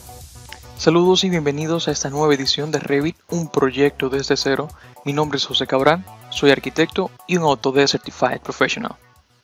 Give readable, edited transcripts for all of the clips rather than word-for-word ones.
Saludos y bienvenidos a esta nueva edición de Revit, un proyecto desde cero. Mi nombre es José Cabral, soy arquitecto y un Autodesk Certified Professional.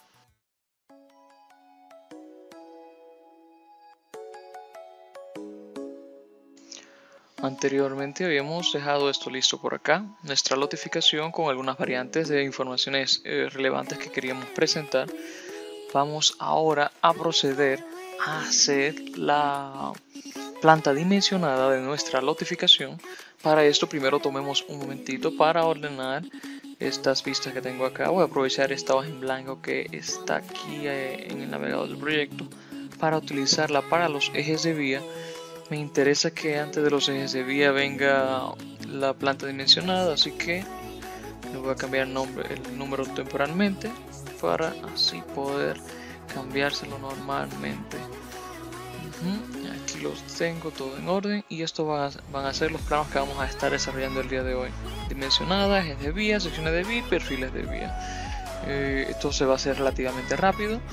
Anteriormente habíamos dejado esto listo por acá, nuestra lotificación con algunas variantes de informaciones relevantes que queríamos presentar. Vamos ahora a proceder a hacer la planta dimensionada de nuestra lotificación. Para esto primero tomemos un momentito para ordenar estas vistas que tengo acá. Voy a aprovechar esta hoja en blanco que está aquí en el navegador del proyecto para utilizarla para los ejes de vía. Me interesa que antes de los ejes de vía venga la planta dimensionada, así que le voy a cambiar el número temporalmente para así poder cambiárselo normalmente. Aquí los tengo todo en orden y esto van a ser los planos que vamos a estar desarrollando el día de hoy. Dimensionadas, ejes de vía, secciones de vía y perfiles de vía. Esto se va a hacer relativamente rápido.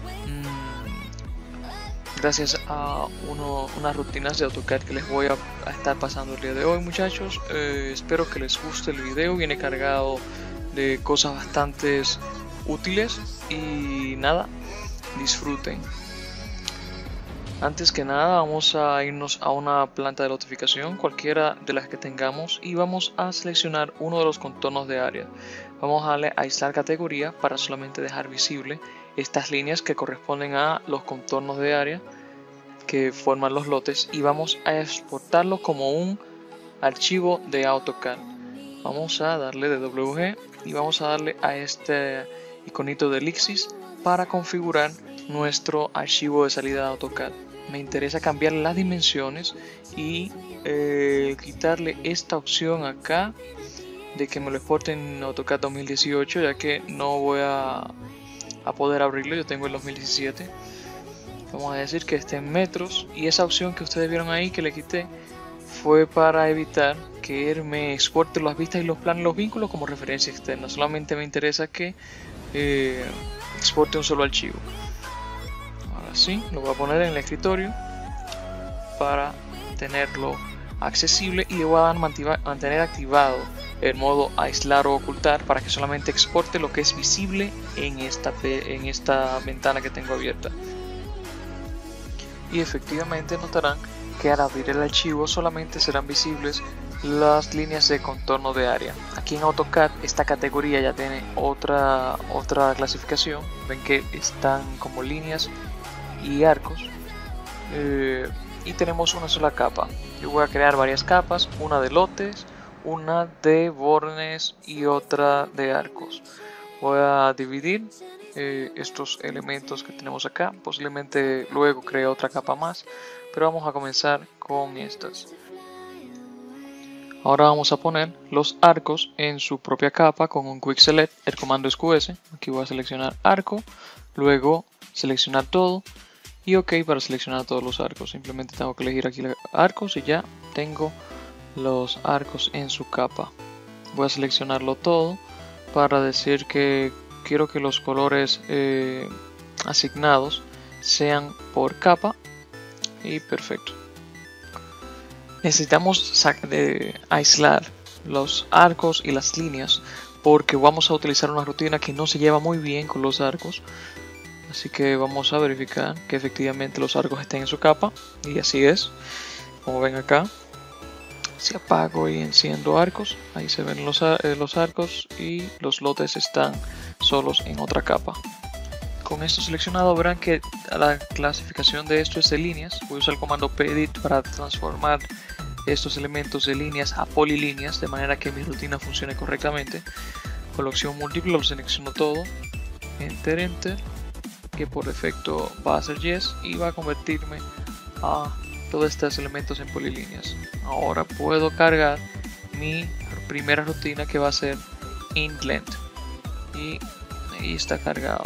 Gracias a unas rutinas de AutoCAD que les voy a estar pasando el día de hoy, muchachos. Espero que les guste el video, viene cargado de cosas bastante útiles y nada, disfruten. Antes que nada vamos a irnos a una planta de lotificación, cualquiera de las que tengamos, y vamos a seleccionar uno de los contornos de área. Vamos a darle a aislar categoría para solamente dejar visible estas líneas que corresponden a los contornos de área que forman los lotes, y vamos a exportarlo como un archivo de AutoCAD. Vamos a darle de WG y vamos a darle a este iconito de elipsis para configurar nuestro archivo de salida de AutoCAD. Me interesa cambiar las dimensiones y quitarle esta opción acá de que me lo exporte en AutoCAD 2018, ya que no voy a poder abrirlo, yo tengo el 2017. Vamos a decir que esté en metros, y esa opción que ustedes vieron ahí que le quité fue para evitar que él me exporte las vistas y los planos, los vínculos como referencia externa. Solamente me interesa que exporte un solo archivo. Ahora sí, lo voy a poner en el escritorio para tenerlo accesible, y le voy a dar mantener activado el modo aislar o ocultar para que solamente exporte lo que es visible en esta ventana que tengo abierta. Y efectivamente notarán que al abrir el archivo solamente serán visibles las líneas de contorno de área. Aquí en AutoCAD esta categoría ya tiene otra clasificación. Ven que están como líneas y arcos, y tenemos una sola capa. Yo voy a crear varias capas, una de lotes, una de bornes y otra de arcos. Voy a dividir estos elementos que tenemos acá. Posiblemente luego cree otra capa más, pero vamos a comenzar con estas. Ahora vamos a poner los arcos en su propia capa con un Quick Select, el comando es QS. Aquí voy a seleccionar arco, luego seleccionar todo y OK para seleccionar todos los arcos. Simplemente tengo que elegir aquí los arcos y ya tengo los arcos en su capa. Voy a seleccionarlo todo para decir que quiero que los colores asignados sean por capa, y perfecto. Necesitamos aislar los arcos y las líneas porque vamos a utilizar una rutina que no se lleva muy bien con los arcos, así que vamos a verificar que efectivamente los arcos estén en su capa, y así es. Como ven acá, si apago y enciendo arcos, ahí se ven los arcos y los lotes están solos en otra capa. Con esto seleccionado verán que la clasificación de esto es de líneas. Voy a usar el comando pedit para transformar estos elementos de líneas a polilíneas de manera que mi rutina funcione correctamente. Con la opción múltiple lo selecciono todo, enter, que por defecto va a ser yes y va a convertirme a todos estos elementos en polilíneas. Ahora puedo cargar mi primera rutina, que va a ser InLength, y ahí está cargado.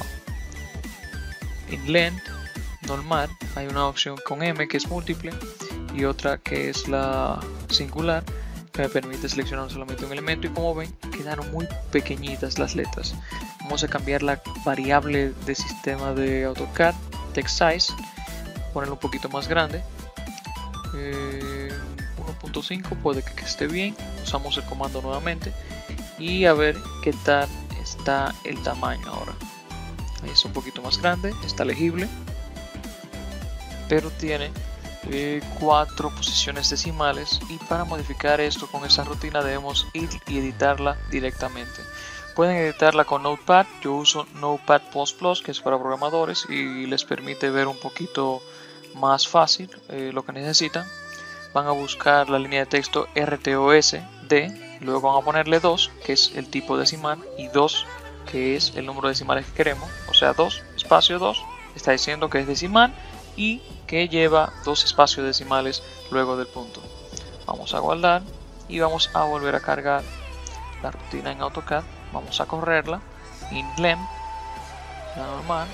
InLength normal, hay una opción con M que es múltiple y otra que es la singular, que me permite seleccionar solamente un elemento, y como ven quedaron muy pequeñitas las letras. Vamos a cambiar la variable de sistema de AutoCAD, text size, ponerlo un poquito más grande. 1.5 puede que esté bien. Usamos el comando nuevamente y a ver qué tal está el tamaño ahora. Ahí es un poquito más grande, está legible, pero tiene 4 posiciones decimales, y para modificar esto con esa rutina debemos ir y editarla directamente. Pueden editarla con Notepad. Yo uso Notepad++, que es para programadores y les permite ver un poquito más fácil lo que necesitan. Van a buscar la línea de texto RTOS-D, luego van a ponerle 2, que es el tipo decimal, y 2, que es el número de decimales que queremos. O sea, 2, espacio 2, está diciendo que es decimal y que lleva 2 espacios decimales luego del punto. Vamos a guardar y vamos a volver a cargar la rutina en AutoCAD. Vamos a correrla, InLem, la normal,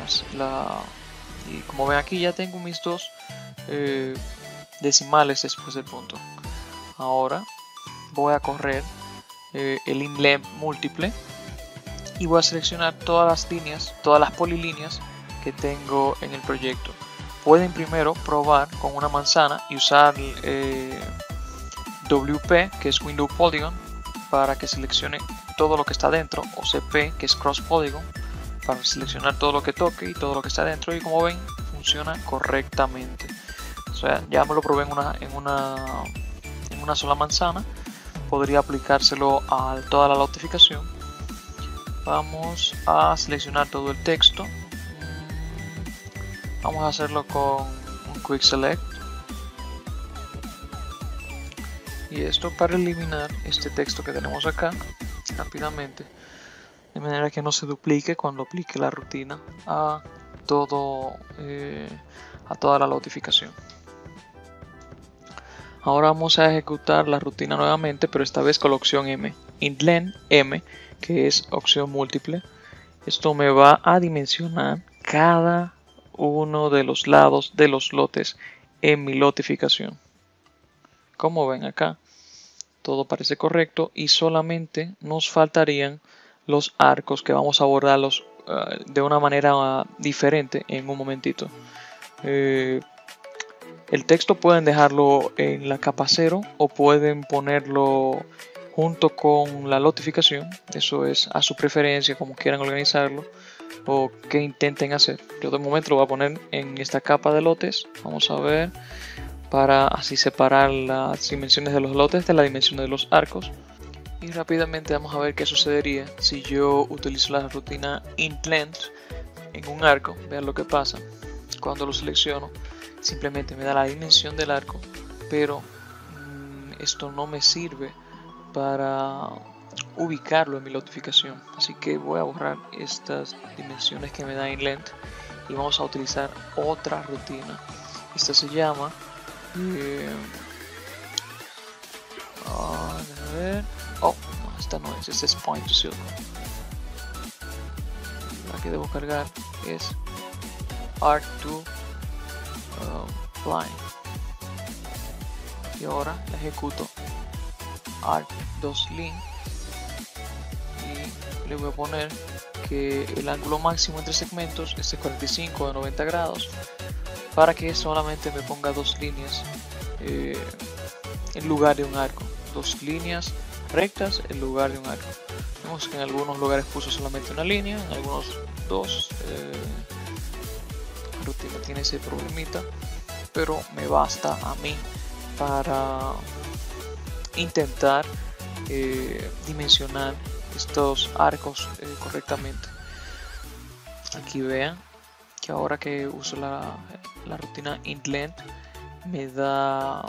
y como ven aquí ya tengo mis 2 decimales después del punto. Ahora voy a correr el InLem múltiple y voy a seleccionar todas las líneas, todas las polilíneas que tengo en el proyecto. Pueden primero probar con una manzana y usar WP, que es Window Polygon, para que seleccione todo lo que está dentro, o CP, que es Cross Polygon, para seleccionar todo lo que toque y todo lo que está dentro, y como ven funciona correctamente. O sea, ya me lo probé en una sola manzana. Podría aplicárselo a toda la notificación. Vamos a seleccionar todo el texto. Vamos a hacerlo con un Quick Select. Y esto para eliminar este texto que tenemos acá rápidamente, de manera que no se duplique cuando aplique la rutina a toda la notificación. Ahora vamos a ejecutar la rutina nuevamente, pero esta vez con la opción M, InLem M, que es opción múltiple. Esto me va a dimensionar cada uno de los lados de los lotes en mi notificación. Como ven acá, todo parece correcto y solamente nos faltarían los arcos, que vamos a abordarlos de una manera diferente en un momentito. El texto pueden dejarlo en la capa 0 o pueden ponerlo junto con la notificación. Eso es a su preferencia, como quieran organizarlo o que intenten hacer. Yo de momento lo voy a poner en esta capa de lotes. Vamos a ver, para así separar las dimensiones de los lotes de la dimensión de los arcos. Y rápidamente vamos a ver qué sucedería si yo utilizo la rutina InLength en un arco. Vean lo que pasa cuando lo selecciono. Simplemente me da la dimensión del arco, pero esto no me sirve para ubicarlo en mi notificación. Así que voy a borrar estas dimensiones que me da InLength y vamos a utilizar otra rutina. Esta se llama a ver. Oh, no, esta no es, esta es Point to Circle. La que debo cargar es Arc to Line. Y ahora la ejecuto Arc 2 Line y le voy a poner que el ángulo máximo entre segmentos es de 45 a 90 grados para que solamente me ponga 2 líneas en lugar de un arco. 2 líneas rectas en lugar de un arco. Vemos que en algunos lugares puso solamente una línea, en algunos 2. La rutina tiene ese problemita, pero me basta a mí para intentar dimensionar estos arcos correctamente. Aquí vean que ahora que uso la rutina InLength me da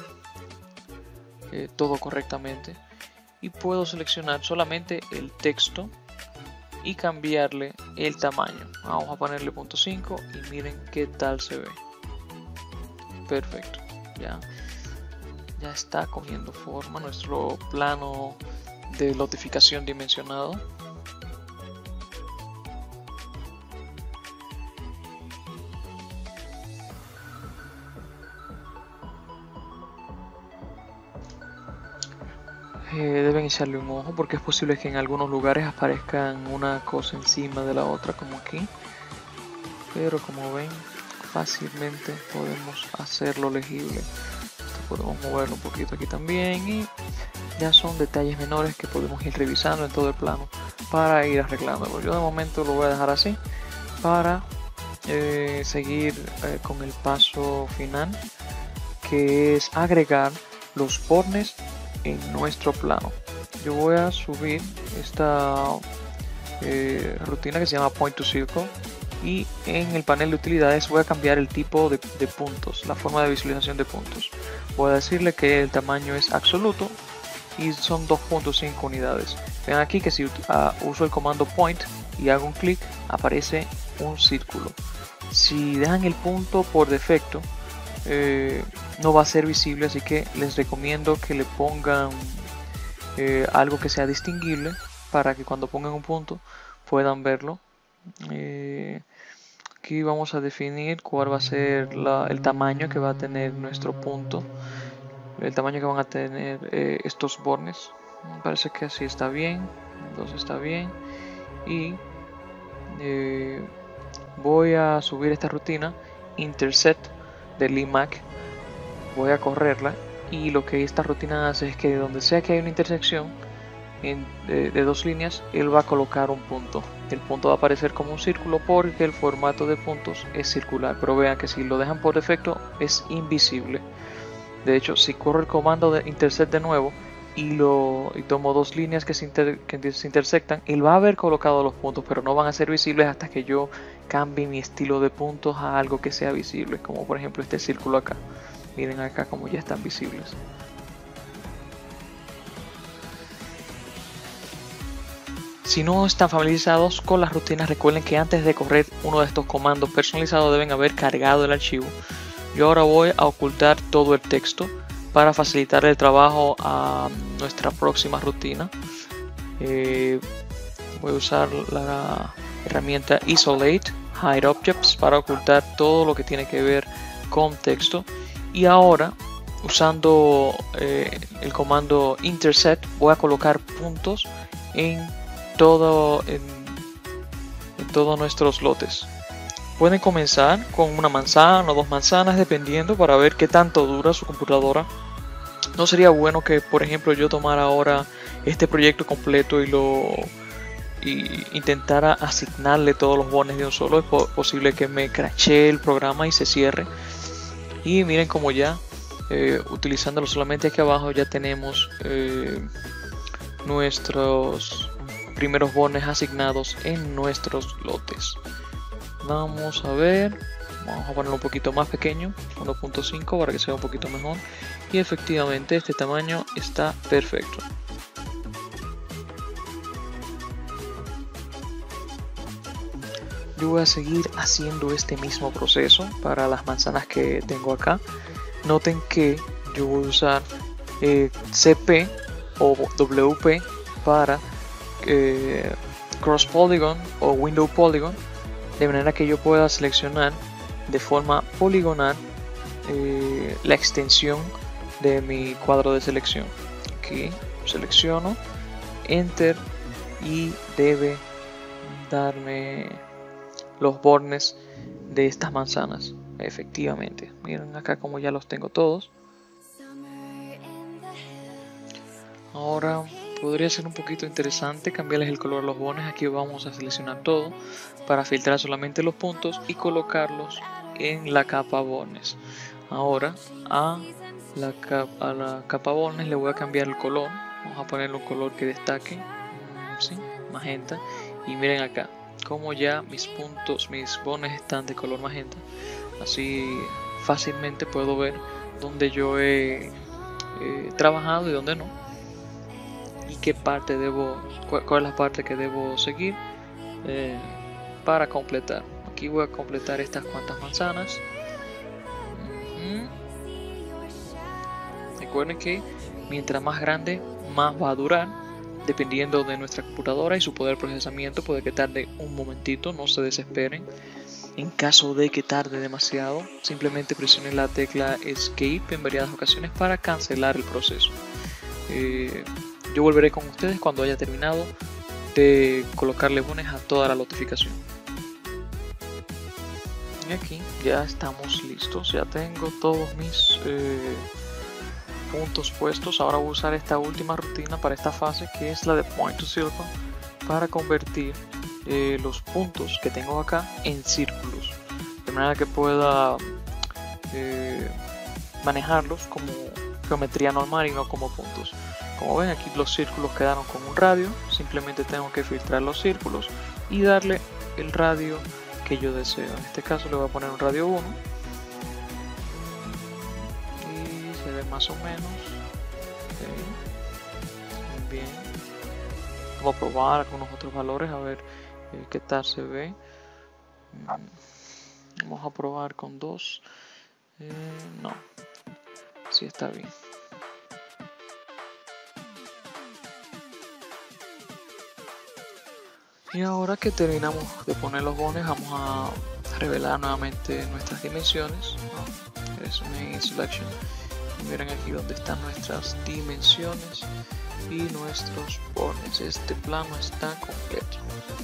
todo correctamente y puedo seleccionar solamente el texto y cambiarle el tamaño. Vamos a ponerle 0.5 y miren qué tal se ve. Perfecto, ya está cogiendo forma nuestro plano de notificación dimensionado. Deben echarle un ojo porque es posible que en algunos lugares aparezcan una cosa encima de la otra como aquí, pero como ven fácilmente podemos hacerlo legible. Podemos moverlo un poquito aquí también y ya son detalles menores que podemos ir revisando en todo el plano para ir arreglándolo. Yo de momento lo voy a dejar así para seguir con el paso final, que es agregar los bornes en nuestro plano. Yo voy a subir esta rutina que se llama Point to Circle, y en el panel de utilidades voy a cambiar el tipo de puntos, la forma de visualización de puntos. Voy a decirle que el tamaño es absoluto y son 2.5 unidades. Ven aquí que si uso el comando point y hago un clic, aparece un círculo. Si dejan el punto por defecto, no va a ser visible, así que les recomiendo que le pongan algo que sea distinguible para que cuando pongan un punto puedan verlo. Aquí vamos a definir cuál va a ser el tamaño que va a tener nuestro punto, el tamaño que van a tener estos bornes. Me parece que así está bien, 2 está bien, y voy a subir esta rutina Intersect de LeeMac, voy a correrla, y lo que esta rutina hace es que donde sea que hay una intersección de dos líneas, él va a colocar un punto. El punto va a aparecer como un círculo porque el formato de puntos es circular, pero vean que si lo dejan por defecto es invisible. De hecho, si corro el comando de intersect de nuevo y tomo dos líneas que se intersectan, él va a haber colocado los puntos, pero no van a ser visibles hasta que yo cambie mi estilo de puntos a algo que sea visible, como por ejemplo este círculo acá. Miren acá como ya están visibles. Si no están familiarizados con las rutinas, recuerden que antes de correr uno de estos comandos personalizados deben haber cargado el archivo. Yo ahora voy a ocultar todo el texto para facilitar el trabajo a nuestra próxima rutina. Voy a usar la herramienta Isolate Hide Objects para ocultar todo lo que tiene que ver con texto. Y ahora, usando el comando Intersect, voy a colocar puntos en todos nuestros lotes. Pueden comenzar con una manzana o 2 manzanas dependiendo, para ver qué tanto dura su computadora. No sería bueno que, por ejemplo, yo tomara ahora este proyecto completo y intentara asignarle todos los bornes de un solo. Es posible que me crashee el programa y se cierre. Y miren como ya utilizándolo solamente aquí abajo ya tenemos nuestros primeros bornes asignados en nuestros lotes. Vamos a ver, vamos a ponerlo un poquito más pequeño, 1.5, para que sea un poquito mejor, y efectivamente este tamaño está perfecto. Yo voy a seguir haciendo este mismo proceso para las manzanas que tengo acá. Noten que yo voy a usar CP o WP para Cross Polygon o Window Polygon, de manera que yo pueda seleccionar de forma poligonal la extensión de mi cuadro de selección. Aquí selecciono, Enter, y debe darme los bornes de estas manzanas. Efectivamente, miren acá como ya los tengo todos. Ahora podría ser un poquito interesante cambiarles el color a los bornes. Aquí vamos a seleccionar todo para filtrar solamente los puntos y colocarlos en la capa bornes. Ahora a la capa bornes le voy a cambiar el color. Vamos a ponerle un color que destaque, ¿sí? Magenta. Y miren acá como ya mis bornes están de color magenta. Así fácilmente puedo ver dónde yo he trabajado y dónde no, y qué parte cuál es la parte que debo seguir para completar. Aquí voy a completar estas cuantas manzanas. Recuerden que mientras más grande, más va a durar, dependiendo de nuestra computadora y su poder de procesamiento. Puede que tarde un momentito, no se desesperen. En caso de que tarde demasiado, simplemente presionen la tecla Escape en variadas ocasiones para cancelar el proceso. Yo volveré con ustedes cuando haya terminado de colocarle bornes a toda la notificación. aquí ya estamos listos, ya tengo todos mis puntos puestos. Ahora voy a usar esta última rutina para esta fase, que es la de Point to Circle, para convertir los puntos que tengo acá en círculos, de manera que pueda manejarlos como geometría normal y no como puntos. Como ven, aquí los círculos quedaron con un radio, simplemente tengo que filtrar los círculos y darle el radio que yo deseo. En este caso le voy a poner un radio 1 y se ve más o menos. Okay. Bien, vamos a probar algunos otros valores a ver qué tal se ve. Vamos a probar con 2. No, sí está bien. Y ahora que terminamos de poner los bones, vamos a revelar nuevamente nuestras dimensiones. Resume Selection. Y miren aquí donde están nuestras dimensiones y nuestros bones. Este plano está completo.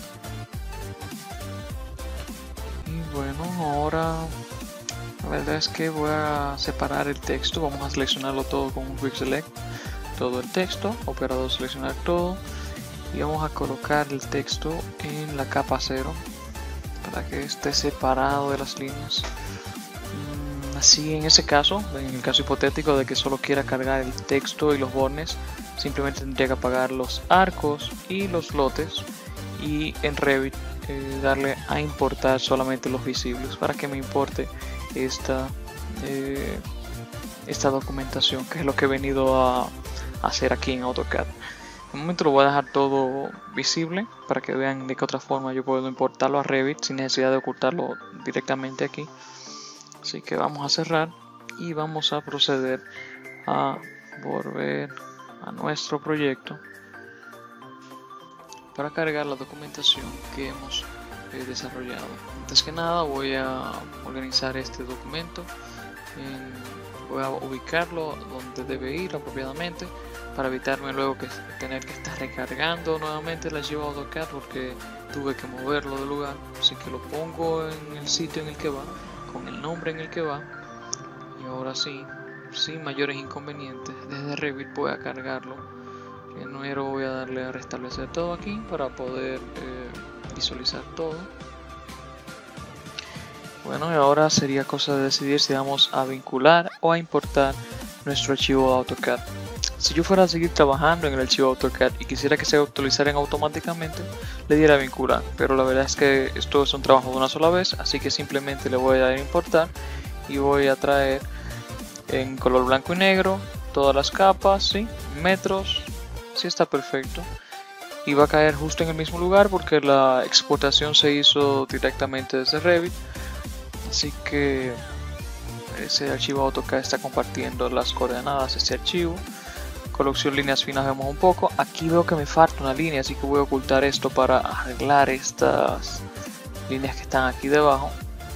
Y bueno, ahora la verdad es que voy a separar el texto. Vamos a seleccionarlo todo con un Quick Select. Todo el texto, operador seleccionar todo. Y vamos a colocar el texto en la capa 0 para que esté separado de las líneas. Así en ese caso, en el caso hipotético de que solo quiera cargar el texto y los bornes, simplemente tendría que apagar los arcos y los lotes y en Revit darle a importar solamente los visibles para que me importe esta documentación, que es lo que he venido a hacer aquí en AutoCAD. De momento lo voy a dejar todo visible para que vean de qué otra forma yo puedo importarlo a Revit sin necesidad de ocultarlo directamente aquí. Así que vamos a cerrar y vamos a proceder a volver a nuestro proyecto para cargar la documentación que hemos desarrollado. Antes que nada voy a organizar este documento, voy a ubicarlo donde debe ir apropiadamente, para evitarme luego tener que estar recargando nuevamente el archivo AutoCAD porque tuve que moverlo del lugar. Así que lo pongo en el sitio en el que va, con el nombre en el que va, y ahora sí, sin mayores inconvenientes, desde Revit voy a cargarlo. Primero voy a darle a restablecer todo aquí para poder visualizar todo. Bueno, y ahora sería cosa de decidir si vamos a vincular o a importar nuestro archivo AutoCAD. Si yo fuera a seguir trabajando en el archivo AutoCAD y quisiera que se actualizaran automáticamente, le diera vincular, pero la verdad es que esto es un trabajo de una sola vez, así que simplemente le voy a dar a importar y voy a traer en color blanco y negro todas las capas, ¿sí? Metros, sí está perfecto, y va a caer justo en el mismo lugar porque la exportación se hizo directamente desde Revit, así que ese archivo AutoCAD está compartiendo las coordenadas de este archivo. Colocación líneas finas vemos un poco. Aquí veo que me falta una línea, así que voy a ocultar esto para arreglar estas líneas que están aquí debajo.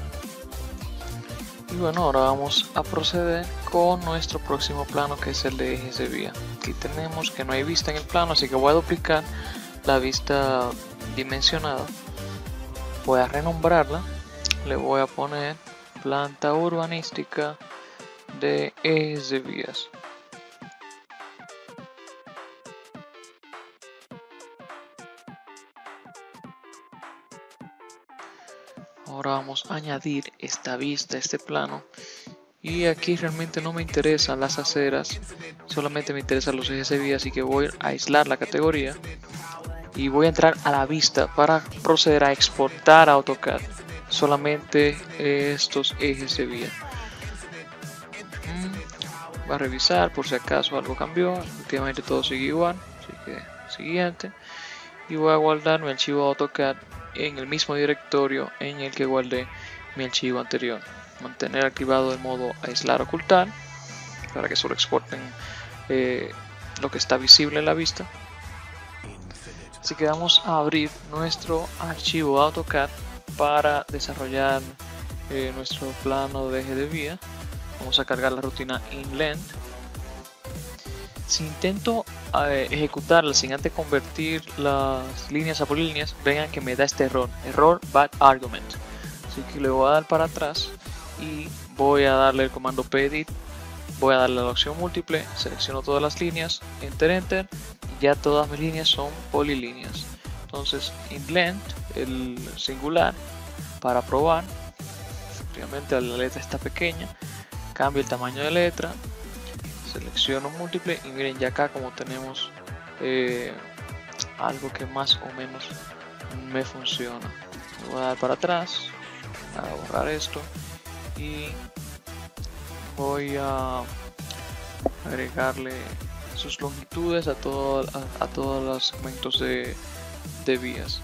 Y bueno, ahora vamos a proceder con nuestro próximo plano, que es el de ejes de vía. Aquí tenemos que no hay vista en el plano, así que voy a duplicar la vista dimensionada. Voy a renombrarla. Le voy a poner planta urbanística de ejes de vías. Ahora vamos a añadir esta vista, este plano, y aquí realmente no me interesan las aceras, solamente me interesan los ejes de vía, así que voy a aislar la categoría y voy a entrar a la vista para proceder a exportar a AutoCAD solamente estos ejes de vía. Va a revisar por si acaso algo cambió, efectivamente todo sigue igual, así que siguiente, y voy a guardar mi archivo AutoCAD en el mismo directorio en el que guardé mi archivo anterior. Mantener activado el modo aislar ocultar para que solo exporten lo que está visible en la vista. Así que vamos a abrir nuestro archivo AutoCAD para desarrollar nuestro plano de eje de vía. Vamos a cargar la rutina inLength. Si intento ejecutarla sin antes convertir las líneas a políneas, vean que me da este error bad argument. Así que le voy a dar para atrás y voy a darle el comando pedit. Voy a darle a la opción múltiple, selecciono todas las líneas, enter, enter, y ya todas mis líneas son polilíneas. Entonces, indent, el singular, para probar, efectivamente la letra está pequeña, cambio el tamaño de letra, selecciono múltiple y miren ya acá como tenemos algo que más o menos me funciona. Voy a dar para atrás, a borrar esto y voy a agregarle sus longitudes a todos los segmentos de vías.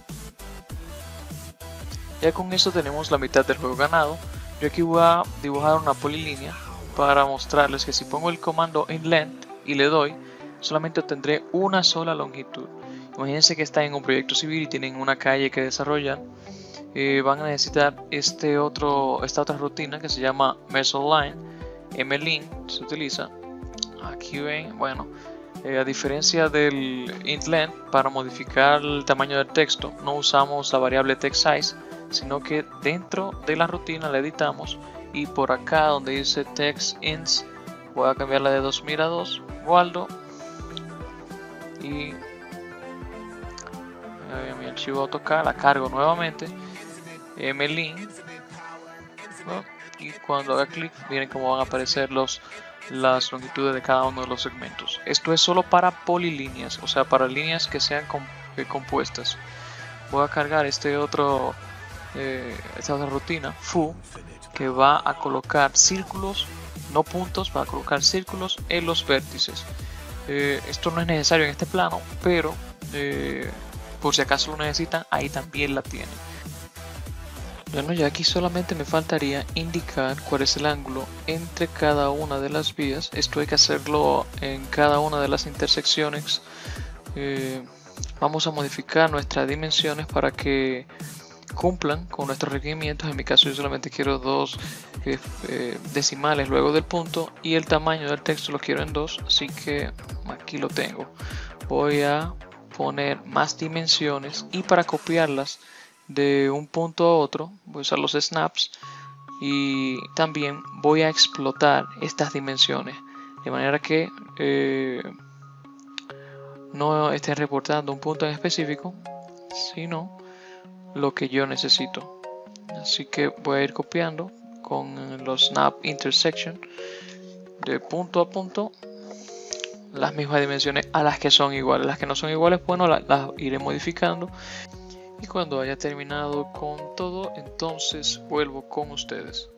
Ya con eso tenemos la mitad del juego ganado. Yo aquí voy a dibujar una polilínea para mostrarles que si pongo el comando inLength y le doy, solamente obtendré una sola longitud. Imagínense que están en un proyecto civil y tienen una calle que desarrollar. Van a necesitar esta otra rutina que se llama MesoLine. MLin se utiliza. Aquí ven, bueno, a diferencia del intLength, para modificar el tamaño del texto no usamos la variable textSize, sino que dentro de la rutina la editamos y por acá donde dice textInts voy a cambiarla de 2000 a 2, Waldo, y mi archivo AutoCAD la cargo nuevamente, MLin, y cuando haga clic miren cómo van a aparecer las longitudes de cada uno de los segmentos. Esto es solo para polilíneas, o sea para líneas que sean compuestas. Voy a cargar esta otra rutina foo, que va a colocar círculos, no puntos, va a colocar círculos en los vértices. Esto no es necesario en este plano, pero por si acaso lo necesitan, ahí también la tienen. Bueno, ya aquí solamente me faltaría indicar cuál es el ángulo entre cada una de las vías. Esto hay que hacerlo en cada una de las intersecciones. Vamos a modificar nuestras dimensiones para que cumplan con nuestros requerimientos. En mi caso yo solamente quiero 2 decimales luego del punto y el tamaño del texto lo quiero en 2, así que aquí lo tengo. Voy a poner más dimensiones y para copiarlas de un punto a otro voy a usar los snaps y también voy a explotar estas dimensiones de manera que no esté reportando un punto en específico, sino lo que yo necesito. Así que voy a ir copiando con los snap intersection de punto a punto las mismas dimensiones a las que son iguales. Las que no son iguales, bueno, las iré modificando. Y cuando haya terminado con todo, entonces vuelvo con ustedes.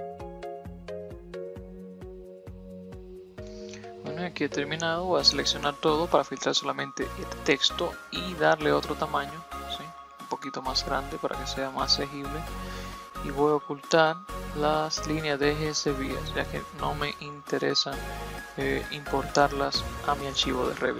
Bueno, aquí he terminado. Voy a seleccionar todo para filtrar solamente el texto y darle otro tamaño, ¿sí? Un poquito más grande para que sea más legible. Y voy a ocultar las líneas de ejes de vías, ya que no me interesa importarlas a mi archivo de Revit.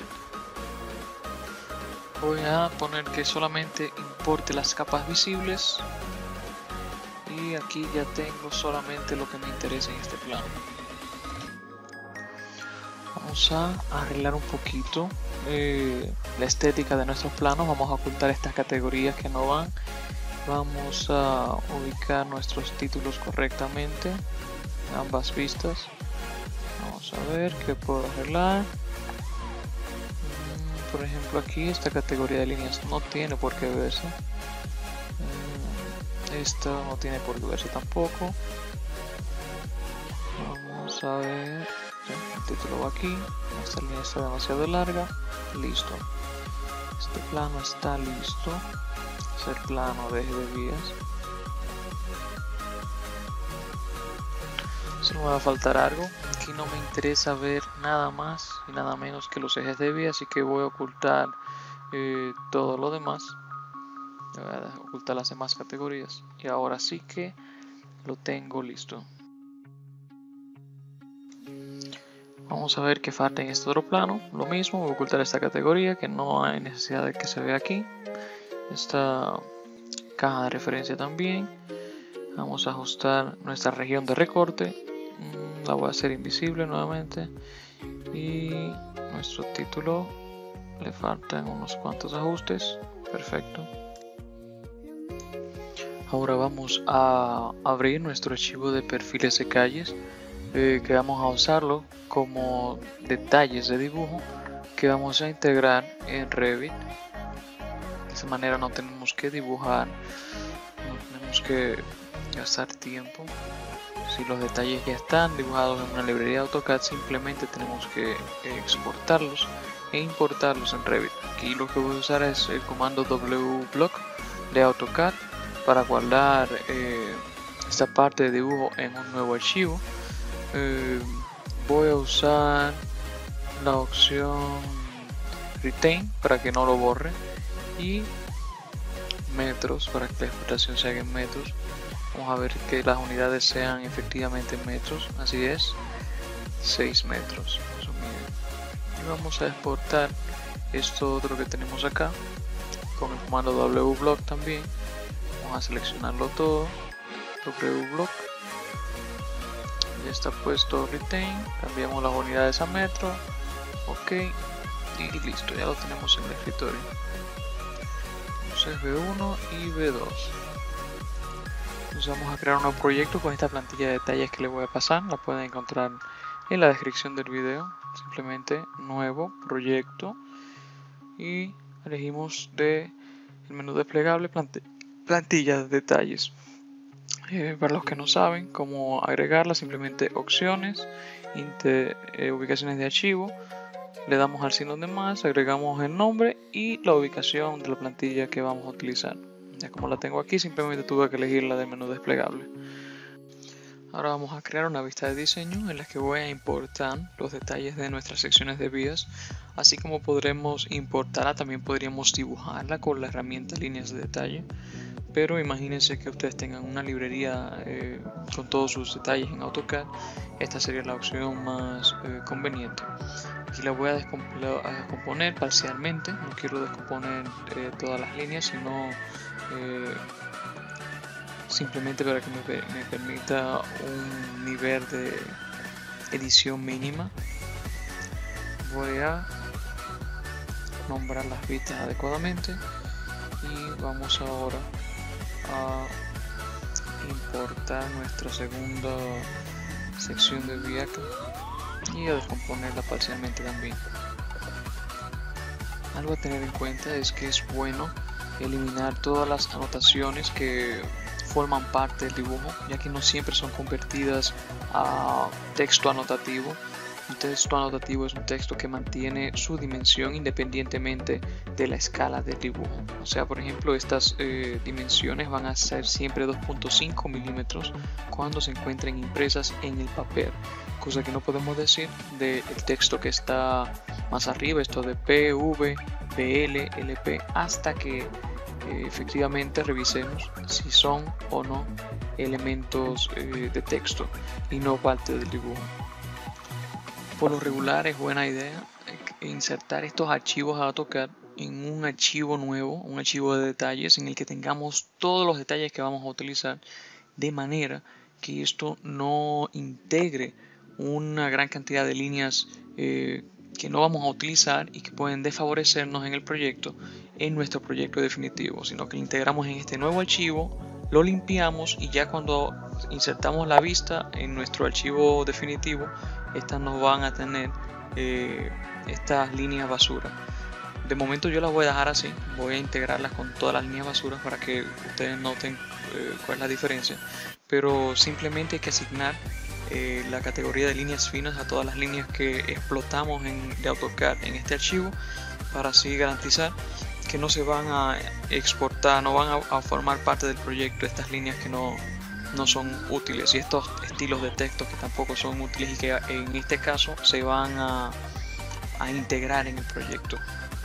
Voy a poner que solamente importe las capas visibles y aquí ya tengo solamente lo que me interesa en este plano. Vamos a arreglar un poquito la estética de nuestros planos. Vamos a ocultar estas categorías que no van. Vamos a ubicar nuestros títulos correctamente en ambas vistas. Vamos a ver qué puedo arreglar. Por ejemplo, aquí esta categoría de líneas no tiene por qué verse. Esta no tiene por qué verse tampoco. Vamos a ver. El título va aquí. Esta línea está demasiado larga. Listo. Este plano está listo. Es el plano de eje de vías. Solo me va a faltar algo. Aquí no me interesa ver nada más y nada menos que los ejes de vía, así que voy a ocultar todo lo demás. Voy a ocultar las demás categorías y ahora sí que lo tengo listo. Vamos a ver qué falta en este otro plano. Lo mismo, voy a ocultar esta categoría que no hay necesidad de que se vea aquí. Esta caja de referencia también. Vamos a ajustar nuestra región de recorte. La voy a hacer invisible nuevamente. Y nuestro título le faltan unos cuantos ajustes. Perfecto. Ahora vamos a abrir nuestro archivo de perfiles de calles, que vamos a usarlo como detalles de dibujo que vamos a integrar en Revit. De esa manera no tenemos que dibujar, no tenemos que gastar tiempo. Si los detalles ya están dibujados en una librería de AutoCAD, simplemente tenemos que exportarlos e importarlos en Revit. Aquí lo que voy a usar es el comando wblock de AutoCAD para guardar esta parte de dibujo en un nuevo archivo. Voy a usar la opción retain para que no lo borre y metros para que la exportación se haga en metros. Vamos a ver que las unidades sean efectivamente metros, así es, 6 metros. Eso mide. Y vamos a exportar esto otro que tenemos acá con el comando wblock también. Vamos a seleccionarlo todo, wblock, ya está puesto retain, cambiamos las unidades a metro, ok, y listo, ya lo tenemos en el escritorio. Entonces B1 y B2. Entonces vamos a crear un nuevo proyecto con esta plantilla de detalles que les voy a pasar, la pueden encontrar en la descripción del video. Simplemente nuevo proyecto y elegimos de el menú desplegable plantilla de detalles. Para los que no saben cómo agregarla, simplemente opciones, ubicaciones de archivo, le damos al signo de más, agregamos el nombre y la ubicación de la plantilla que vamos a utilizar. Ya como la tengo aquí, simplemente tuve que elegir la del menú desplegable. Ahora vamos a crear una vista de diseño en la que voy a importar los detalles de nuestras secciones de vías, así como podremos importarla, también podríamos dibujarla con la herramienta líneas de detalle. Pero imagínense que ustedes tengan una librería con todos sus detalles en AutoCAD, esta sería la opción más conveniente. Aquí la voy a descomponer parcialmente, no quiero descomponer todas las líneas, sino simplemente para que me permita un nivel de edición mínima. Voy a nombrar las vistas adecuadamente y vamos ahora a importar nuestra segunda sección de vía y a descomponerla parcialmente también. Algo a tener en cuenta es que es bueno eliminar todas las anotaciones que forman parte del dibujo, ya que no siempre son convertidas a texto anotativo. Un texto anotativo es un texto que mantiene su dimensión independientemente de la escala del dibujo. O sea, por ejemplo, estas dimensiones van a ser siempre 2.5 milímetros cuando se encuentren impresas en el papel, cosa que no podemos decir del texto que está más arriba, esto de PV, PL, LP, hasta que efectivamente revisemos si son o no elementos de texto y no parte del dibujo. Por lo regular es buena idea insertar estos archivos a AutoCAD en un archivo nuevo, un archivo de detalles en el que tengamos todos los detalles que vamos a utilizar, de manera que esto no integre una gran cantidad de líneas que no vamos a utilizar y que pueden desfavorecernos en el proyecto, en nuestro proyecto definitivo, sino que lo integramos en este nuevo archivo, lo limpiamos y ya cuando insertamos la vista en nuestro archivo definitivo, estas no van a tener estas líneas basura. De momento yo las voy a dejar así, voy a integrarlas con todas las líneas basuras para que ustedes noten cuál es la diferencia, pero simplemente hay que asignar la categoría de líneas finas a todas las líneas que explotamos de AutoCAD en este archivo, para así garantizar que no se van a exportar, no van a formar parte del proyecto estas líneas que no son útiles, y estos estilos de texto que tampoco son útiles y que en este caso se van a integrar en el proyecto.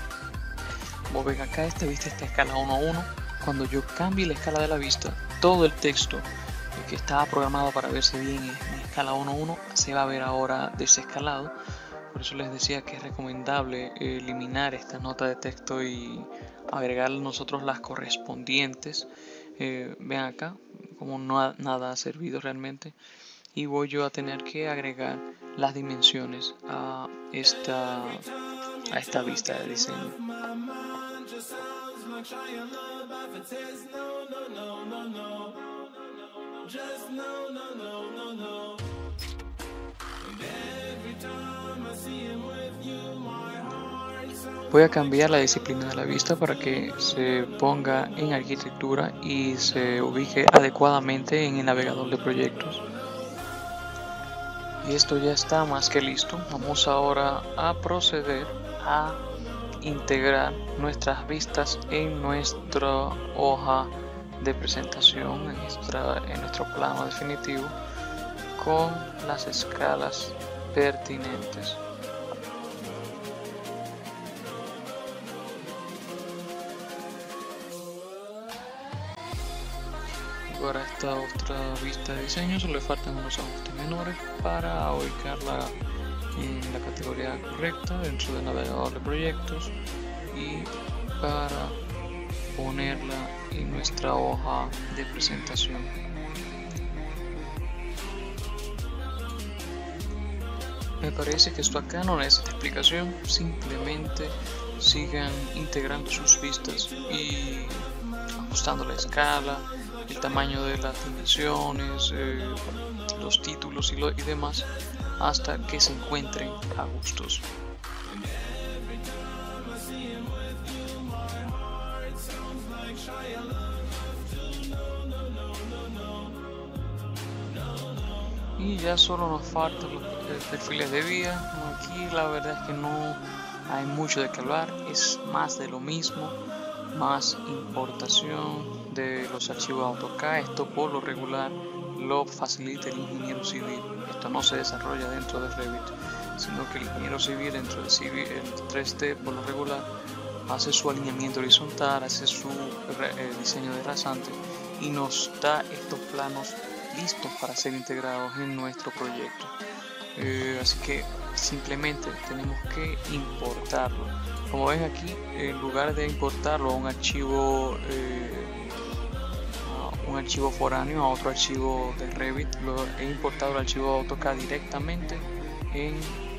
Como ven acá, esta vista está a escala 1:1. Cuando yo cambie la escala de la vista, todo el texto que estaba programado para verse bien en escala 1:1 se va a ver ahora desescalado. Por eso les decía que es recomendable eliminar esta nota de texto y agregar nosotros las correspondientes. Vean acá como nada ha servido realmente, y voy yo a tener que agregar las dimensiones a esta vista de diseño. Voy a cambiar la disciplina de la vista para que se ponga en arquitectura y se ubique adecuadamente en el navegador de proyectos. Y esto ya está más que listo. Vamos ahora a proceder a integrar nuestras vistas en nuestra hoja de presentación, en nuestro plano definitivo, con las escalas pertinentes. Para esta otra vista de diseño solo le faltan unos ajustes menores para ubicarla en la categoría correcta dentro del navegador de proyectos y para ponerla en nuestra hoja de presentación. Me parece que esto acá no necesita explicación, simplemente sigan integrando sus vistas y ajustando la escala, el tamaño de las dimensiones, los títulos y demás, hasta que se encuentren a gustos. Y ya solo nos faltan los perfiles de vía. Aquí la verdad es que no hay mucho de qué hablar, es más de lo mismo, más importación de los archivos AutoCAD. Esto por lo regular lo facilita el ingeniero civil. Esto no se desarrolla dentro de Revit, sino que el ingeniero civil dentro de el 3D por lo regular hace su alineamiento horizontal, hace su diseño de rasante y nos da estos planos listos para ser integrados en nuestro proyecto. Así que simplemente tenemos que importarlo. Como ven aquí, en lugar de importarlo a un archivo foráneo, a otro archivo de Revit, lo he importado el archivo AutoCAD directamente en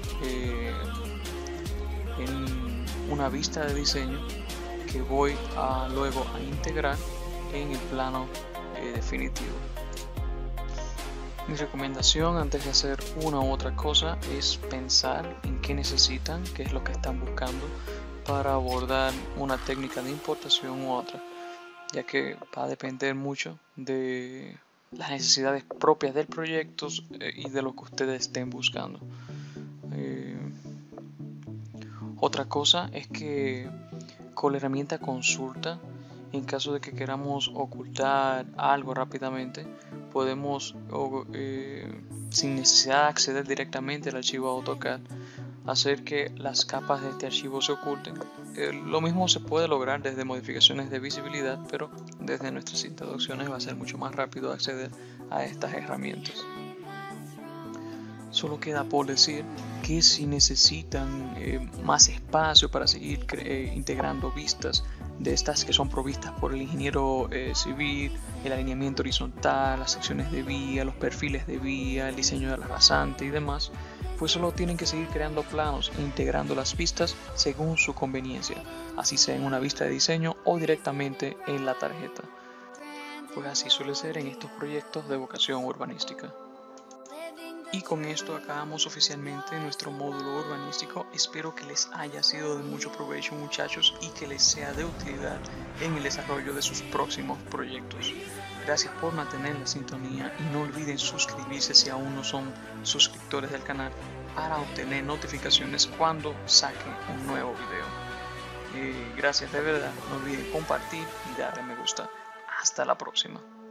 una vista de diseño que voy luego a integrar en el plano definitivo. Mi recomendación antes de hacer una u otra cosa es pensar en qué necesitan, qué es lo que están buscando para abordar una técnica de importación u otra, ya que va a depender mucho de las necesidades propias del proyecto y de lo que ustedes estén buscando. Otra cosa es que con la herramienta consulta, en caso de que queramos ocultar algo rápidamente, podemos, sin necesidad de acceder directamente al archivo AutoCAD, hacer que las capas de este archivo se oculten. Lo mismo se puede lograr desde modificaciones de visibilidad, pero desde nuestras introducciones va a ser mucho más rápido acceder a estas herramientas. Solo queda por decir que si necesitan más espacio para seguir integrando vistas de estas que son provistas por el ingeniero civil, el alineamiento horizontal, las secciones de vía, los perfiles de vía, el diseño de la rasante y demás, pues solo tienen que seguir creando planos e integrando las vistas según su conveniencia, así sea en una vista de diseño o directamente en la tarjeta. Pues así suele ser en estos proyectos de vocación urbanística. Y con esto acabamos oficialmente nuestro módulo urbanístico. Espero que les haya sido de mucho provecho, muchachos, y que les sea de utilidad en el desarrollo de sus próximos proyectos. Gracias por mantener la sintonía y no olviden suscribirse si aún no son suscriptores del canal para obtener notificaciones cuando saque un nuevo video. Gracias de verdad, no olviden compartir y darle me gusta. Hasta la próxima.